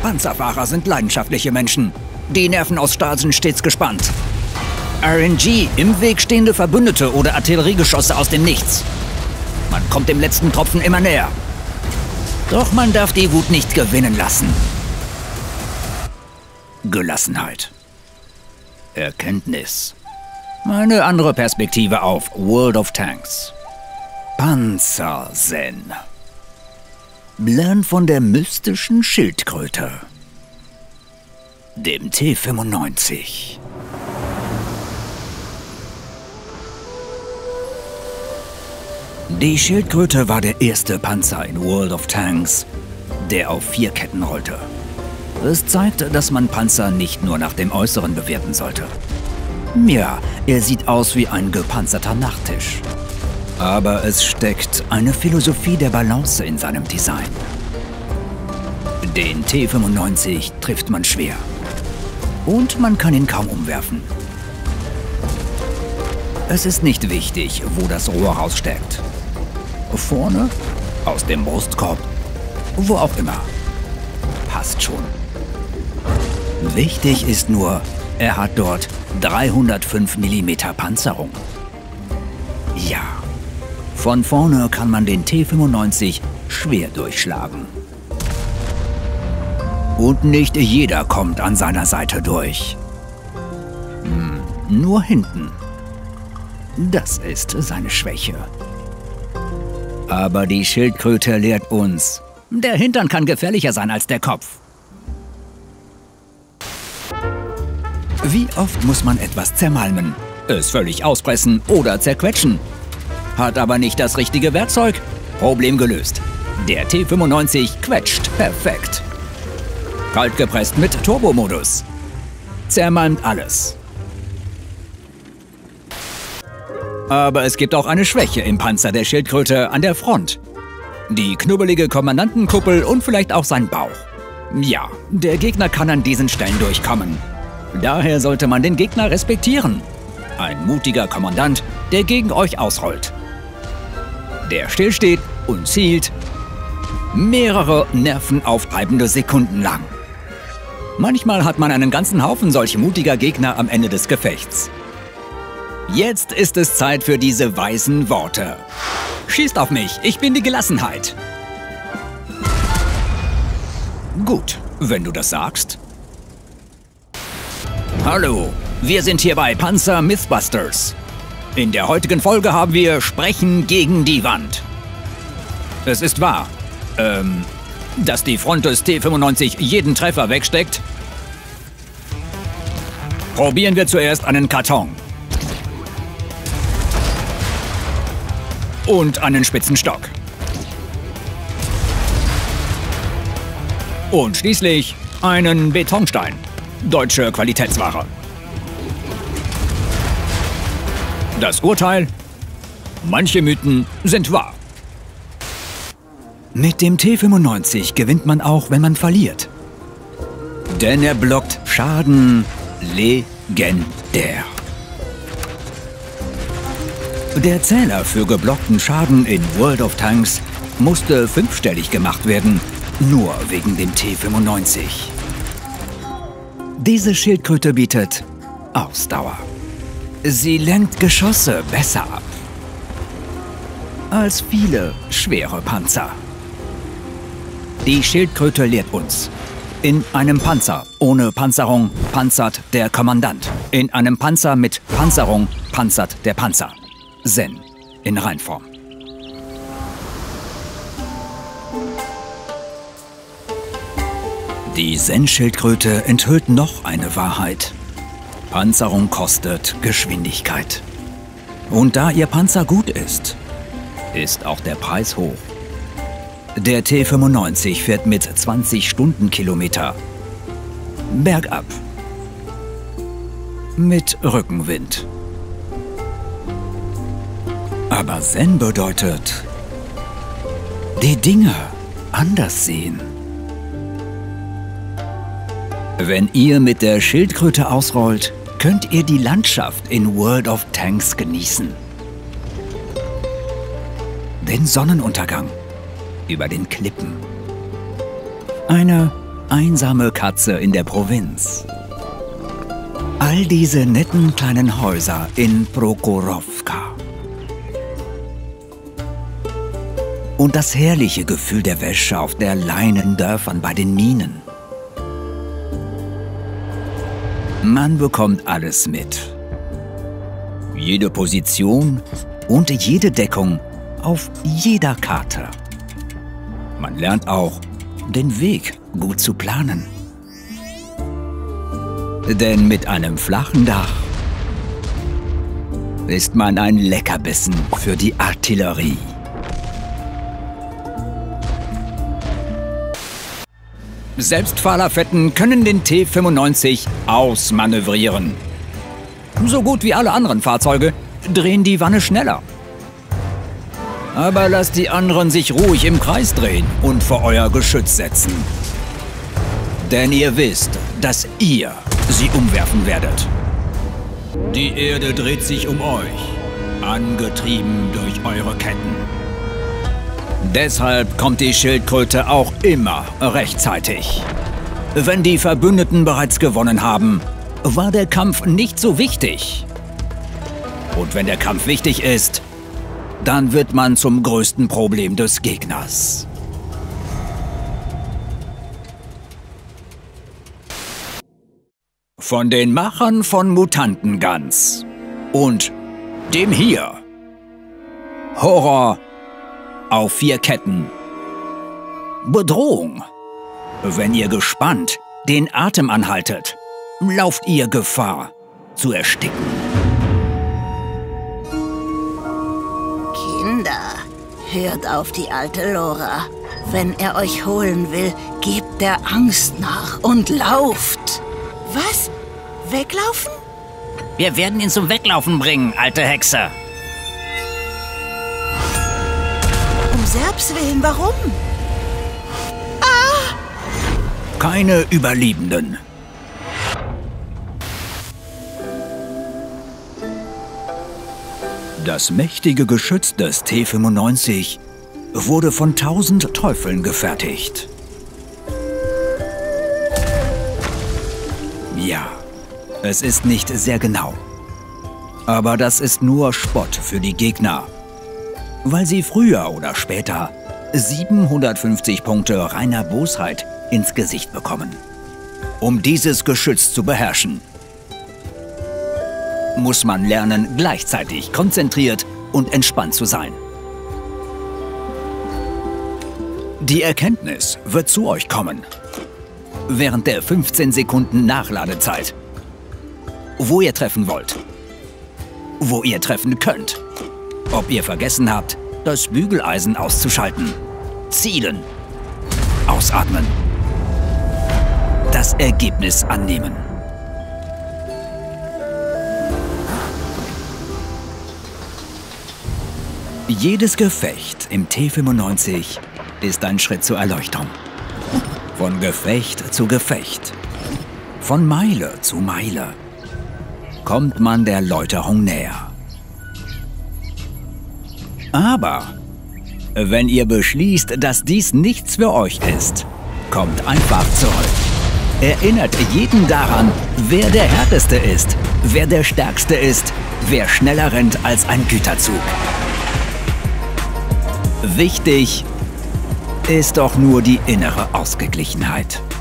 Panzerfahrer sind leidenschaftliche Menschen. Die Nerven aus Stahl sind stets gespannt. RNG, im Weg stehende Verbündete oder Artilleriegeschosse aus dem Nichts. Man kommt dem letzten Tropfen immer näher. Doch man darf die Wut nicht gewinnen lassen. Gelassenheit. Erkenntnis. Eine andere Perspektive auf World of Tanks. Panzer-Zen. Lern von der mystischen Schildkröte. Dem T-95. Die Schildkröte war der erste Panzer in World of Tanks, der auf 4 Ketten rollte. Es zeigte, dass man Panzer nicht nur nach dem Äußeren bewerten sollte. Ja, er sieht aus wie ein gepanzerter Nachttisch. Aber es steckt eine Philosophie der Balance in seinem Design. Den T-95 trifft man schwer. Und man kann ihn kaum umwerfen. Es ist nicht wichtig, wo das Rohr raussteckt. Vorne, aus dem Brustkorb, wo auch immer. Passt schon. Wichtig ist nur, er hat dort 305 mm Panzerung. Ja, von vorne kann man den T-95 schwer durchschlagen. Und nicht jeder kommt an seiner Seite durch. Nur hinten. Das ist seine Schwäche. Aber die Schildkröte lehrt uns, der Hintern kann gefährlicher sein als der Kopf. Wie oft muss man etwas zermalmen, es völlig auspressen oder zerquetschen? Hat aber nicht das richtige Werkzeug? Problem gelöst. Der T-95 quetscht perfekt. Kalt gepresst mit Turbomodus. Zermalmt alles. Aber es gibt auch eine Schwäche im Panzer der Schildkröte an der Front. Die knubbelige Kommandantenkuppel und vielleicht auch sein Bauch. Ja, der Gegner kann an diesen Stellen durchkommen. Daher sollte man den Gegner respektieren. Ein mutiger Kommandant, der gegen euch ausrollt. Der stillsteht und zielt mehrere nervenaufreibende Sekunden lang. Manchmal hat man einen ganzen Haufen solch mutiger Gegner am Ende des Gefechts. Jetzt ist es Zeit für diese weisen Worte. Schießt auf mich, ich bin die Gelassenheit. Gut, wenn du das sagst. Hallo, wir sind hier bei Panzer Mythbusters. In der heutigen Folge haben wir Sprechen gegen die Wand. Es ist wahr, dass die Front des T-95 jeden Treffer wegsteckt. Probieren wir zuerst einen Karton. Und einen spitzen Stock. Und schließlich einen Betonstein. Deutsche Qualitätsware. Das Urteil? Manche Mythen sind wahr. Mit dem T-95 gewinnt man auch, wenn man verliert. Denn er blockt Schaden legendär. Der Zähler für geblockten Schaden in World of Tanks musste 5-stellig gemacht werden, nur wegen dem T-95. Diese Schildkröte bietet Ausdauer. Sie lenkt Geschosse besser ab als viele schwere Panzer. Die Schildkröte lehrt uns: In einem Panzer ohne Panzerung panzert der Kommandant. In einem Panzer mit Panzerung panzert der Panzer. Zen in Reinform. Die Zen-Schildkröte enthüllt noch eine Wahrheit. Panzerung kostet Geschwindigkeit. Und da ihr Panzer gut ist, ist auch der Preis hoch. Der T-95 fährt mit 20 Stundenkilometer bergab. Mit Rückenwind. Aber Zen bedeutet, die Dinge anders sehen. Wenn ihr mit der Schildkröte ausrollt, könnt ihr die Landschaft in World of Tanks genießen. Den Sonnenuntergang über den Klippen. Eine einsame Katze in der Provinz. All diese netten kleinen Häuser in Prokhorovka. Und das herrliche Gefühl der Wäsche auf der Leinendörfern bei den Minen. Man bekommt alles mit. Jede Position und jede Deckung auf jeder Karte. Man lernt auch, den Weg gut zu planen. Denn mit einem flachen Dach ist man ein Leckerbissen für die Artillerie. Selbstfahrerfetten können den T-95 ausmanövrieren. So gut wie alle anderen Fahrzeuge drehen die Wanne schneller. Aber lasst die anderen sich ruhig im Kreis drehen und vor euer Geschütz setzen. Denn ihr wisst, dass ihr sie umwerfen werdet. Die Erde dreht sich um euch, angetrieben durch eure Ketten. Deshalb kommt die Schildkröte auch immer rechtzeitig. Wenn die Verbündeten bereits gewonnen haben, war der Kampf nicht so wichtig. Und wenn der Kampf wichtig ist, dann wird man zum größten Problem des Gegners. Von den Machern von Mutantenguns und dem hier. Horror auf 4 Ketten. Bedrohung. Wenn ihr gespannt den Atem anhaltet, lauft ihr Gefahr zu ersticken. Kinder, hört auf die alte Lora. Wenn er euch holen will, gebt der Angst nach und lauft. Was? Weglaufen? Wir werden ihn zum Weglaufen bringen, alte Hexe. Um Serbs willen, warum? Keine Überlebenden. Das mächtige Geschütz des T-95 wurde von 1000 Teufeln gefertigt. Ja, es ist nicht sehr genau. Aber das ist nur Spott für die Gegner, weil sie früher oder später 750 Punkte reiner Bosheit ins Gesicht bekommen. Um dieses Geschütz zu beherrschen, muss man lernen, gleichzeitig konzentriert und entspannt zu sein. Die Erkenntnis wird zu euch kommen. Während der 15 Sekunden Nachladezeit. Wo ihr treffen wollt. Wo ihr treffen könnt. Ob ihr vergessen habt, das Bügeleisen auszuschalten. Zielen. Ausatmen. Das Ergebnis annehmen. Jedes Gefecht im T-95 ist ein Schritt zur Erleuchtung. Von Gefecht zu Gefecht. Von Meile zu Meile. Kommt man der Läuterung näher. Aber wenn ihr beschließt, dass dies nichts für euch ist, kommt einfach zurück. Erinnert jeden daran, wer der Härteste ist, wer der Stärkste ist, wer schneller rennt als ein Güterzug. Wichtig ist doch nur die innere Ausgeglichenheit.